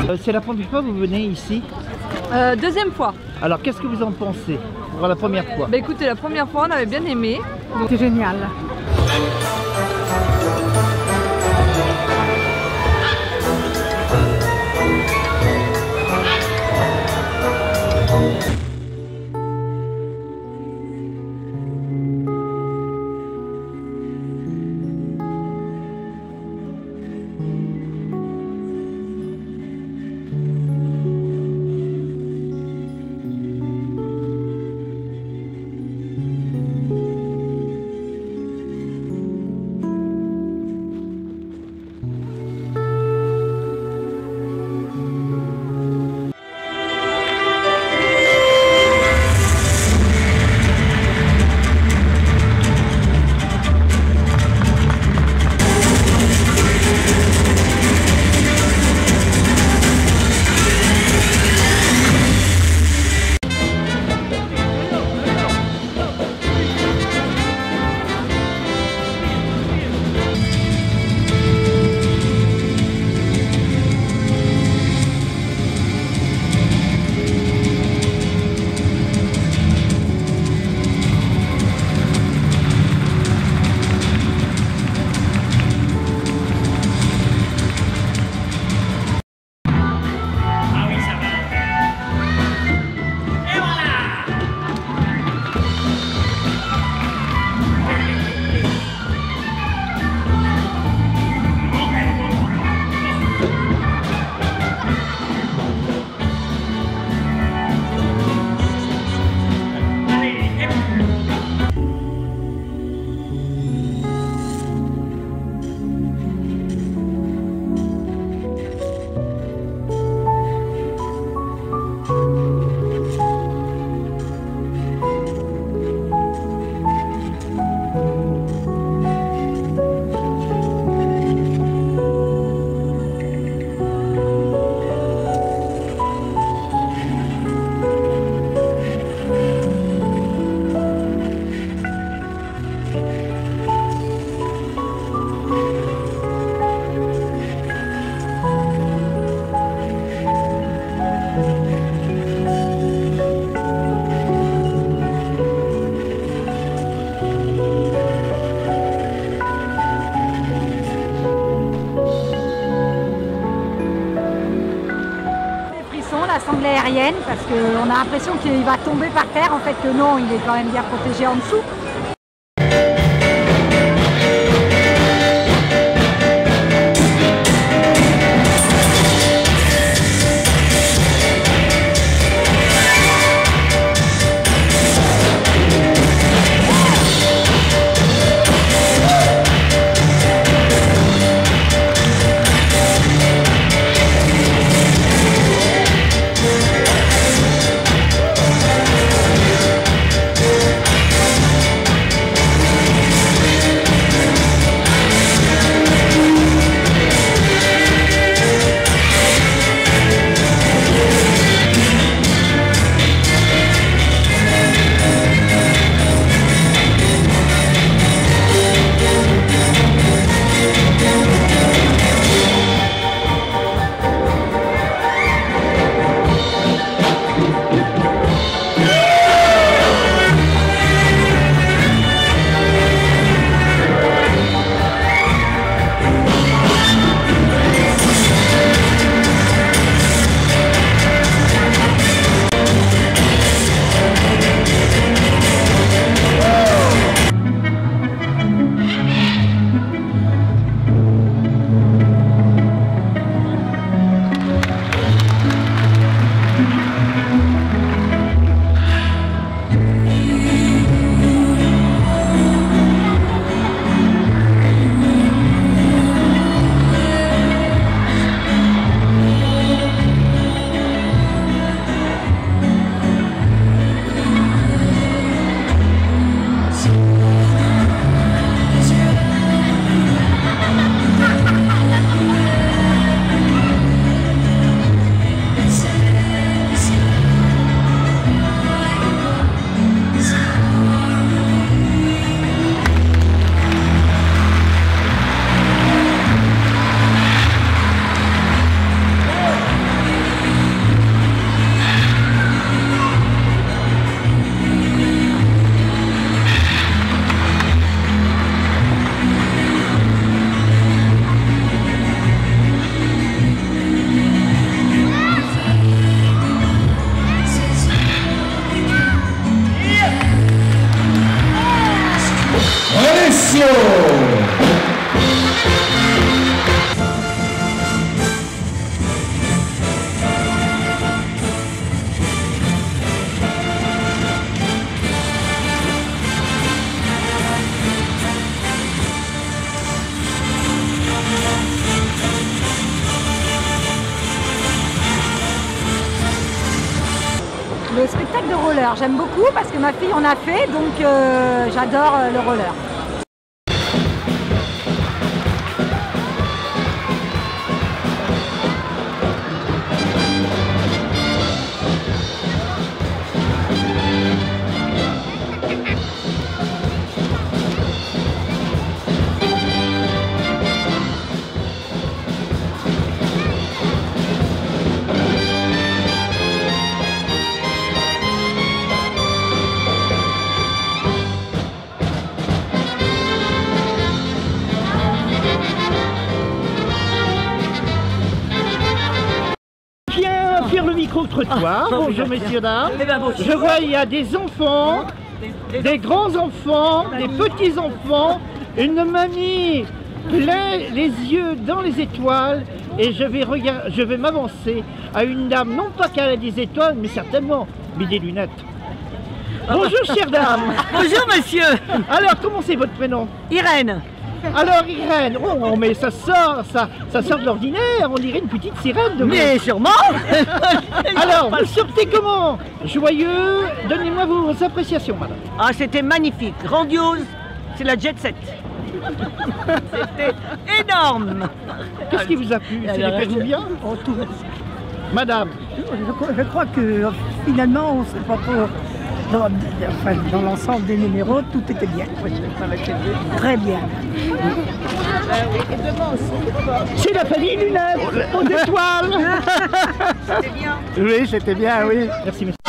C'est la première fois que vous venez ici? Deuxième fois. Alors qu'est-ce que vous en pensez pour la première fois? Bah écoutez, la première fois on avait bien aimé. C'est génial. La sangle aérienne parce qu'on a l'impression qu'il va tomber par terre, en fait que non, il est quand même bien protégé en dessous. Attention! Le spectacle de roller, j'aime beaucoup parce que ma fille en a fait, donc j'adore le roller. Le micro-trottoir. Bonjour messieurs, dames. Je vois il y a des enfants, des grands-enfants, des petits-enfants, une mamie plein les yeux dans les étoiles et je vais m'avancer à une dame, non pas qu'elle a des étoiles, mais certainement, mais des lunettes. Bonjour chère dame. Bonjour monsieur. Alors, comment c'est votre prénom? Irène. Alors Irène, oh mais ça sort de l'ordinaire, on dirait une petite sirène de Mais sûrement. Alors, vous sortez comment? Joyeux? Donnez-moi vos appréciations, madame. Ah, c'était magnifique, grandiose, c'est la jet set. C'était énorme. Qu'est-ce qui vous a plu? C'est les péruviens? Madame? Je crois que finalement, on sait pas trop. Dans l'ensemble des numéros, tout était bien. Très bien. C'est la famille lunettes aux étoiles. Oui, c'était bien, oui. Merci, monsieur.